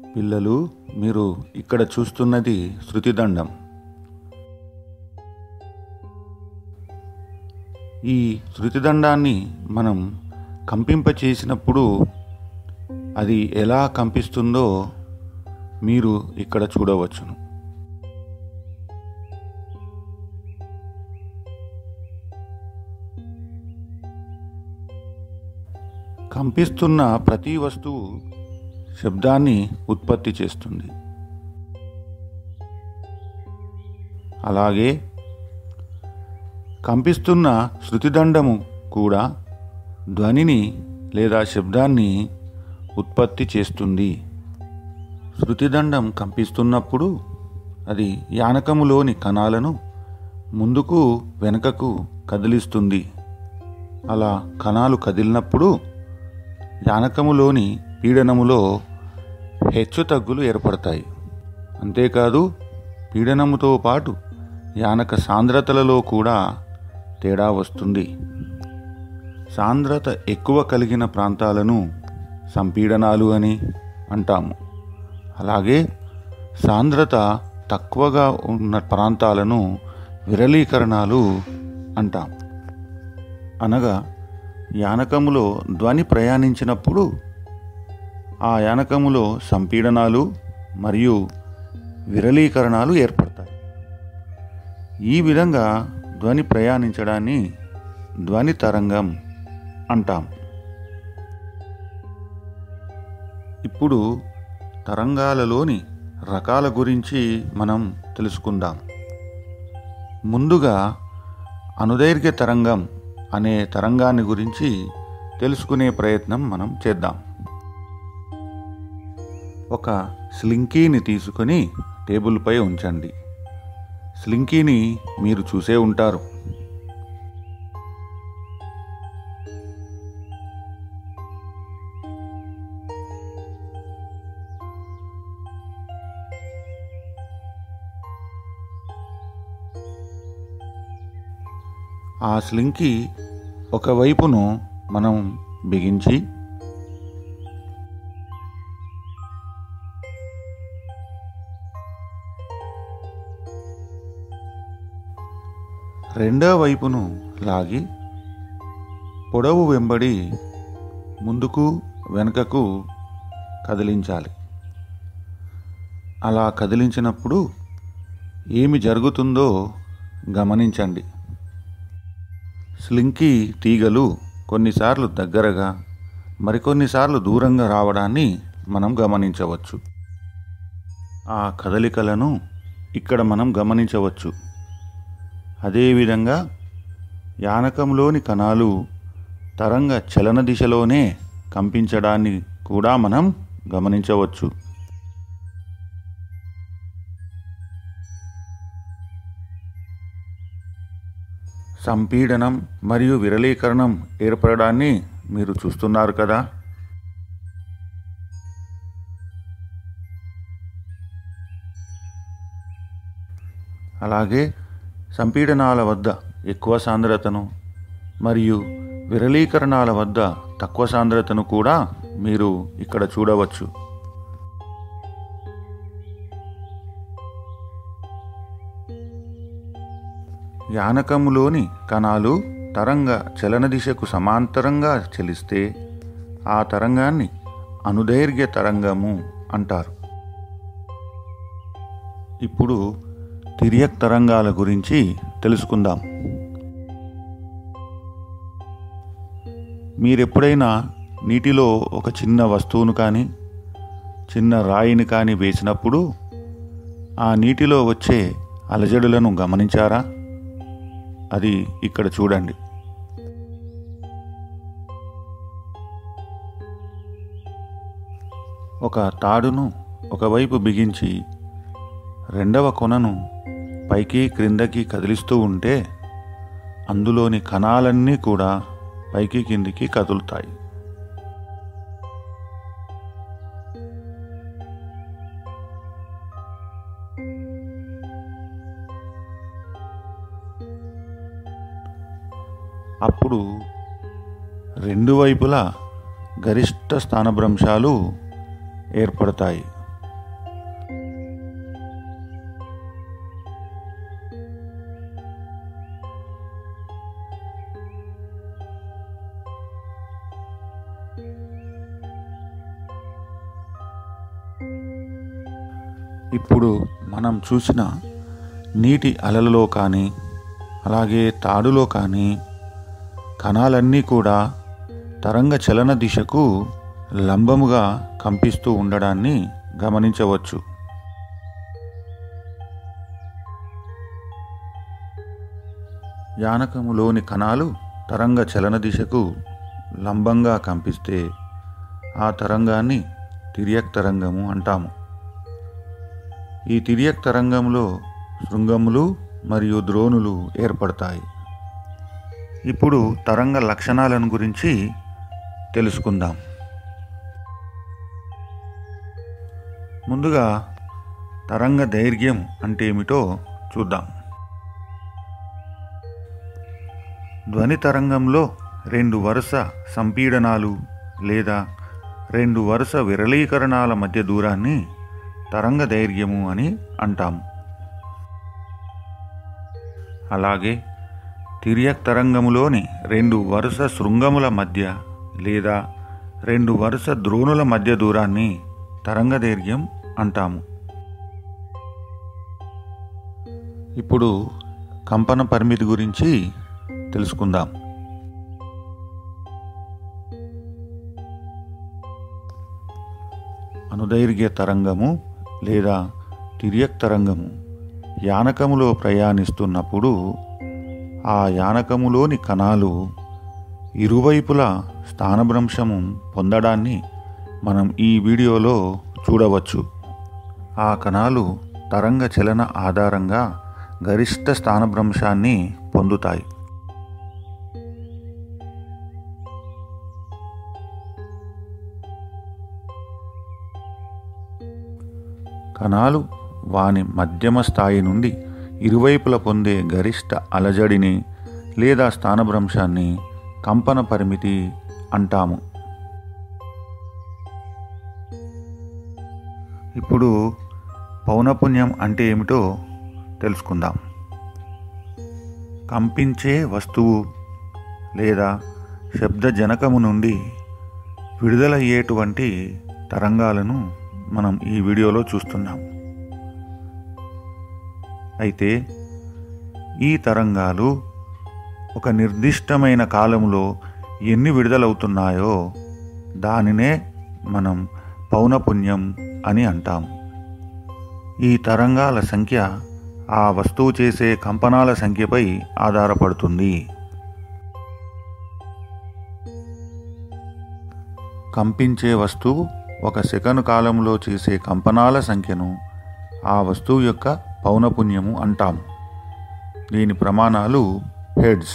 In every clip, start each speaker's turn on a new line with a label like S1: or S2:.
S1: పిల్లలు, మీరు ఇక్కడ చూస్తున్నది శృతిదండం. ఈ శృతిదండాన్ని మనం కంపింపచేసినప్పుడు అది ఎలా కంపిస్తుందో మీరు ఇక్కడ చూడవచ్చును. కంపిస్తున్న ప్రతి వస్తువు శబ్దాన్ని ఉత్పత్తి చేస్తుంది. అలాగే కంపిస్తున్న శృతిదండము కూడా ధ్వనిని లేదా శబ్దాన్ని ఉత్పత్తి చేస్తుంది. శృతిదండం కంపిస్తున్నప్పుడు అది యానకములోని కణాలను ముందుకు వెనుకకు కదిలిస్తుంది. అలా కణాలు కదిలినప్పుడు యానకములోని పీడనములో హెచ్చుతగ్గులు ఏర్పడతాయి. అంతేకాదు, పీడనముతో పాటు యానక సాంద్రతలలో కూడా తేడా వస్తుంది. సాంద్రత ఎక్కువ కలిగిన ప్రాంతాలను సంపీడనాలు అని అంటాము. అలాగే సాంద్రత తక్కువగా ఉన్న ప్రాంతాలను విరళీకరణాలు అంటాము. అనగా యానకములో ధ్వని ప్రయాణించినప్పుడు ఆ యానకములో సంపీడనాలు మరియు విరళీకరణాలు ఏర్పడతాయి. ఈ విధంగా ధ్వని ప్రయాణించడాన్ని ధ్వని తరంగం అంటాం. ఇప్పుడు తరంగాలలోని రకాల గురించి మనం తెలుసుకుందాం. ముందుగా అనుదైర్ఘ్య తరంగం అనే తరంగాన్ని గురించి తెలుసుకునే ప్రయత్నం మనం చేద్దాం. ఒక స్లింకీని తీసుకొని టేబుల్పై ఉంచండి. స్లింకీని మీరు చూసే ఉంటారు. ఆ స్లింకీ ఒకవైపును మనం బిగించి రెండో వైపును లాగి పొడవు వెంబడి ముందుకు వెనుకకు కదిలించాలి. అలా కదిలించినప్పుడు ఏమి జరుగుతుందో గమనించండి. స్లింకీ తీగలు కొన్నిసార్లు దగ్గరగా మరికొన్నిసార్లు దూరంగా రావడాన్ని మనం గమనించవచ్చు. ఆ కదలికలను ఇక్కడ మనం గమనించవచ్చు. అదేవిధంగా యానకంలోని కణాలు తరంగ చలన దిశలోనే కంపించడాన్ని కూడా మనం గమనించవచ్చు. సంపీడనం మరియు విరళీకరణం ఏర్పడడాన్ని మీరు చూస్తున్నారు కదా. అలాగే సంపీడనాల వద్ద ఎక్కువ సాంద్రతను మరియు విరళీకరణాల వద్ద తక్కువ సాంద్రతను కూడా మీరు ఇక్కడ చూడవచ్చు. యానకములోని కణాలు తరంగ చలన దిశకు సమాంతరంగా చలిస్తే ఆ తరంగాన్ని అనుదైర్ఘ్య తరంగము అంటారు. ఇప్పుడు తిర్యక్ తరంగాల గురించి తెలుసుకుందాం. మీరెప్పుడైనా నీటిలో ఒక చిన్న వస్తువును కానీ చిన్న రాయిని కానీ వేసినప్పుడు ఆ నీటిలో వచ్చే అలజడులను గమనించారా? అది ఇక్కడ చూడండి. ఒక తాడును ఒకవైపు బిగించి రెండవ కొనను పైకి క్రిందకి కదిలిస్తూ ఉంటే అందులోని కణాలన్నీ కూడా పైకి కిందికి కదులుతాయి. అప్పుడు రెండు వైపులా గరిష్ట స్థానభ్రంశాలు ఏర్పడతాయి. ఇప్పుడు మనం చూసిన నీటి అలలలో కానీ అలాగే తాడులో కానీ కణాలన్నీ కూడా తరంగ చలన దిశకు లంబముగా కంపిస్తూ ఉండడాన్ని గమనించవచ్చు. యానకములోని కణాలు తరంగ చలన దిశకు లంబంగా కంపిస్తే ఆ తరంగాన్ని తిర్యక్ తరంగము అంటాము. ఈ తిర్యక్ తరంగంలో శృంగములు మరియు ద్రోణులు ఏర్పడతాయి. ఇప్పుడు తరంగ లక్షణాలను గురించి తెలుసుకుందాం. ముందుగా తరంగ దైర్ఘ్యం అంటే ఏమిటో చూద్దాం. ధ్వని తరంగంలో 2 వరుస సంపీడనాలు లేదా 2 వరుస విరళీకరణాల మధ్య దూరాన్ని తరంగ దైర్ఘ్యము అని అంటాము. అలాగే తిర్యక్ తరంగములోని 2 వరుస శృంగముల మధ్య లేదా 2 వరుస ద్రోణుల మధ్య దూరాన్ని తరంగ దైర్ఘ్యం అంటాము. ఇప్పుడు కంపన పరిమితి గురించి తెలుసుకుందాం. అనుదైర్ఘ్య తరంగము లేదా తిర్యక్ తరంగము యానకములో ప్రయాణిస్తున్నప్పుడు ఆ యానకములోని కణాలు ఇరువైపులా స్థానభ్రంశము పొందడాన్ని మనం ఈ వీడియోలో చూడవచ్చు. ఆ కణాలు తరంగ చలన ఆధారంగా గరిష్ట స్థానభ్రంశాన్ని పొందుతాయి. కణాలు వాని మధ్యమ స్థాయి నుండి ఇరువైపుల పొందే గరిష్ట అలజడిని లేదా స్థానభ్రంశాన్ని కంపన పరిమితి అంటాము. ఇప్పుడు పౌనఃపున్యం అంటే ఏమిటో తెలుసుకుందాం. కంపించే వస్తువు లేదా శబ్దజనకము నుండి విడుదలయ్యేటువంటి తరంగాలను మనం ఈ వీడియోలో చూస్తున్నాం. అయితే ఈ తరంగాలు ఒక నిర్దిష్టమైన కాలంలో ఎన్ని విడుదలవుతున్నాయో దానినే మనం పౌనఃపున్యం అని అంటాం. ఈ తరంగాల సంఖ్య ఆ వస్తువు చేసే కంపనాల సంఖ్యపై ఆధారపడుతుంది. కంపించే వస్తువు ఒక సెకను కాలంలో చేసే కంపనాల సంఖ్యను ఆ వస్తువు యొక్క పౌనఃపున్యము అంటాము. దీని ప్రమాణాలు హెర్ట్జ్.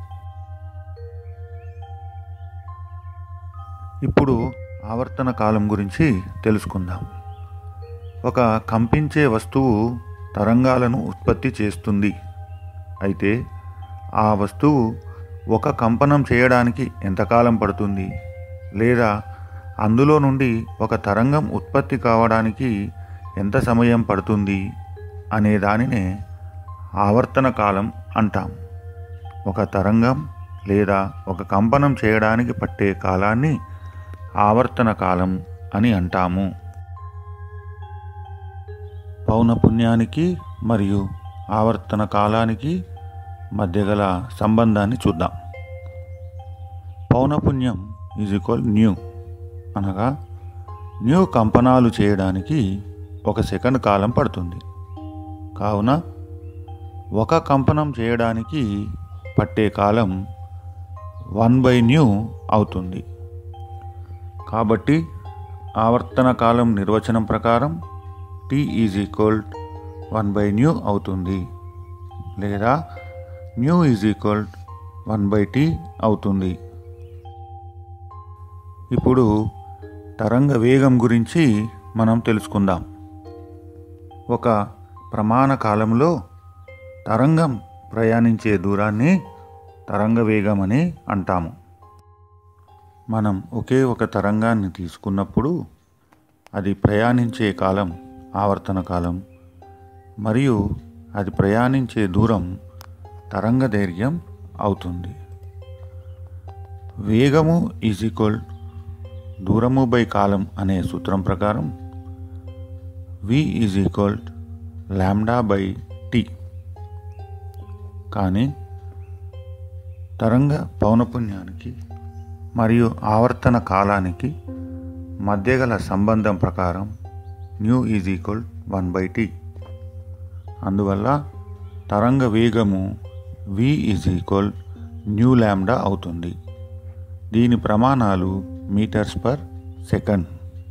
S1: ఇప్పుడు ఆవర్తన కాలం గురించి తెలుసుకుందాం. ఒక కంపించే వస్తువు తరంగాలను ఉత్పత్తి చేస్తుంది. అయితే ఆ వస్తువు ఒక కంపనం చేయడానికి ఎంతకాలం పడుతుంది లేదా అందులో నుండి ఒక తరంగం ఉత్పత్తి కావడానికి ఎంత సమయం పడుతుంది అనే దానినే ఆవర్తన కాలం అంటాం. ఒక తరంగం లేదా ఒక కంపనం చేయడానికి పట్టే కాలాన్ని ఆవర్తన కాలం అని అంటాము. పౌనఃపున్యానికి మరియు ఆవర్తన కాలానికి మధ్య గల సంబంధాన్ని చూద్దాం. పౌనఃపున్యం న్యూ అనగా న్యూ కంపనాలు చేయడానికి 1 సెకండ్ కాలం పడుతుంది. కావున ఒక కంపనం చేయడానికి పట్టే కాలం 1/న్యూ అవుతుంది. కాబట్టి ఆవర్తన కాలం నిర్వచనం ప్రకారం T = 1/న్యూ అవుతుంది లేదా న్యూ = 1/T అవుతుంది. ఇప్పుడు తరంగ వేగం గురించి మనం తెలుసుకుందాం. ఒక ప్రమాణ కాలంలో తరంగం ప్రయాణించే దూరాన్ని తరంగ వేగం అని అంటాము. మనం ఒకే ఒక తరంగాన్ని తీసుకున్నప్పుడు అది ప్రయాణించే కాలం ఆవర్తన కాలం మరియు అది ప్రయాణించే దూరం తరంగ దైర్ఘ్యం అవుతుంది. వేగము = దూరము బై కాలం అనే సూత్రం ప్రకారం v ఈజ్ ఈక్వల్ λ/t. కానీ తరంగ పౌనపున్యానికి మరియు ఆవర్తన కాలానికి మధ్య గల సంబంధం ప్రకారం న్యూ ఈజ్ ఈక్వల్ 1/t. అందువల్ల తరంగ వేగము v is equal nu lambda అవుతుంది. దీని ప్రమాణాలు మీటర్స్/సెకండ్.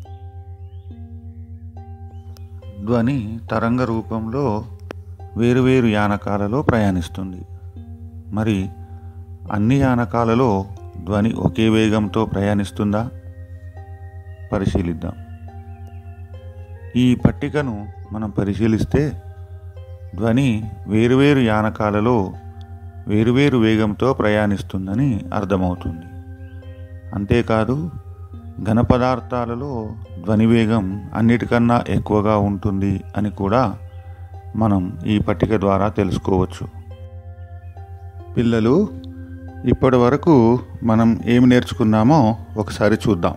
S1: ధ్వని తరంగ రూపంలో వేరువేరు యానకాలలో ప్రయాణిస్తుంది. మరి అన్ని యానకాలలో ధ్వని ఒకే వేగంతో ప్రయాణిస్తుందా? పరిశీలిద్దాం. ఈ పట్టికను మనం పరిశీలిస్తే ధ్వని వేరువేరు యానకాలలో వేరువేరు వేగంతో ప్రయాణిస్తుందని అర్థమవుతుంది. అంతేకాదు, ఘన పదార్థాలలో ధ్వని వేగం అన్నిటికన్నా ఎక్కువగా ఉంటుంది అని కూడా మనం ఈ పట్టిక ద్వారా తెలుసుకోవచ్చు. పిల్లలు, ఇప్పటి వరకు మనం ఏమి నేర్చుకున్నామో ఒకసారి చూద్దాం.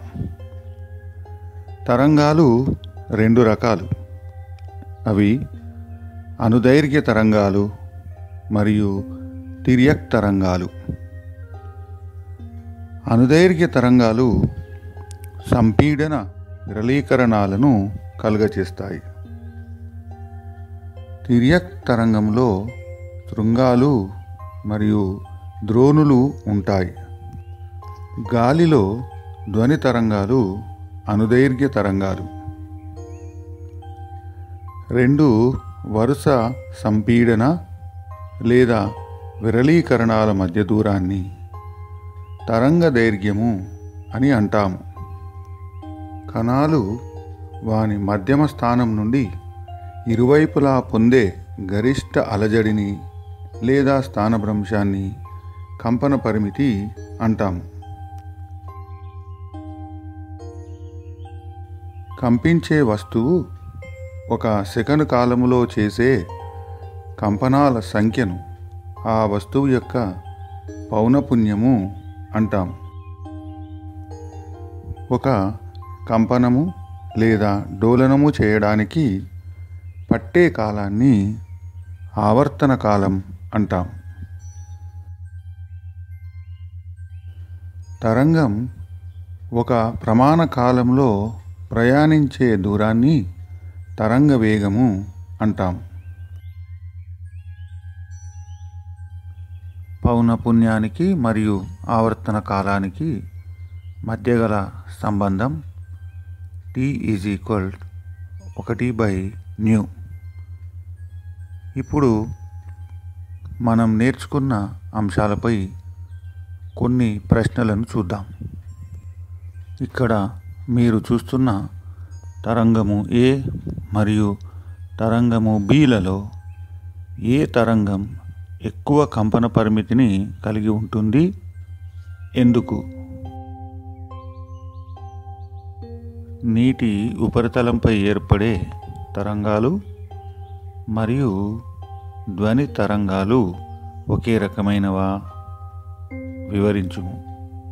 S1: తరంగాలు 2 రకాలు. అవి అనుదైర్ఘ్య తరంగాలు మరియు తిర్యక్ తరంగాలు. అనుదైర్ఘ్య తరంగాలు సంపీడన విరళీకరణాలను కలుగచేస్తాయి. తిర్యక్ తరంగంలో శృంగాలు మరియు ద్రోణులు ఉంటాయి. గాలిలో ధ్వని తరంగాలు అనుదైర్ఘ్య తరంగాలు. 2 వరుస సంపీడన లేదా విరళీకరణాల మధ్య దూరాన్ని తరంగ దైర్ఘ్యము అని అంటాము. కణాలు వాని మధ్యమ స్థానం నుండి ఇరువైపులా పొందే గరిష్ట అలజడిని లేదా స్థానభ్రంశాన్ని కంపన పరిమితి అంటాము. కంపించే వస్తువు ఒక సెకను కాలములో చేసే కంపనాల సంఖ్యను ఆ వస్తువు యొక్క పౌనపున్యము అంటాము. ఒక కంపనము లేదా డోలనము చేయడానికి పట్టే కాలాన్ని ఆవర్తన కాలం అంటాం. తరంగం ఒక ప్రమాణ కాలంలో ప్రయాణించే దూరాన్ని తరంగ వేగము అంటాం. పౌనపున్యానికి మరియు ఆవర్తన కాలానికి మధ్య గల సంబంధం t ఈజ్ ఈక్వల్ 1/ν. ఇప్పుడు మనం నేర్చుకున్న అంశాలపై కొన్ని ప్రశ్నలను చూద్దాం. ఇక్కడ మీరు చూస్తున్న తరంగము A మరియు తరంగము Bలలో ఏ తరంగం ఎక్కువ కంపన పరిమితిని కలిగి ఉంటుంది? ఎందుకు? నీటి ఉపరితలంపై ఏర్పడే తరంగాలు మరియు ధ్వని తరంగాలు ఒకే రకమైనవా? వివరించుము.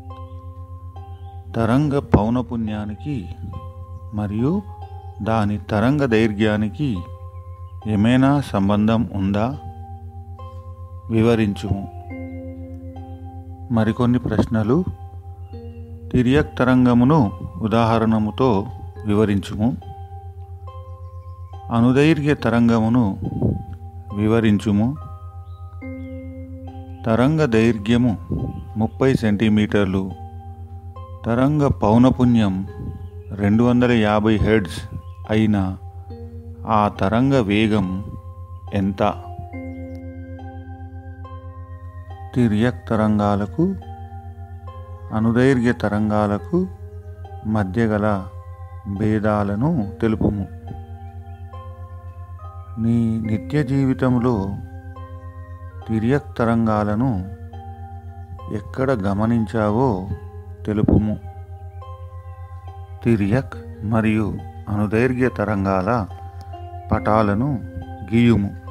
S1: తరంగ పౌనపున్యానికి మరియు దాని తరంగ దైర్ఘ్యానికి ఏమైనా సంబంధం ఉందా? వివరించుము. మరికొన్ని ప్రశ్నలు. తిర్యక్ తరంగమును ఉదాహరణముతో వివరించుము. అనుదైర్ఘ్య తరంగమును వివరించుము. తరంగ దైర్ఘ్యము 30 సెంటీమీటర్లు, తరంగ పౌనపున్యం 250 హెర్ట్జ్ అయిన ఆ తరంగ వేగం ఎంత? తిర్యక్ తరంగాలకు అనుదైర్ఘ్య తరంగాలకు మధ్య గల భేదాలను తెలుపుము. నీ నిత్య జీవితంలో తిర్యక్ తరంగాలను ఎక్కడ గమనించావో తెలుపుము. తిర్యక్ మరియు అనుదైర్ఘ్య తరంగాల పటాలను గీయుము.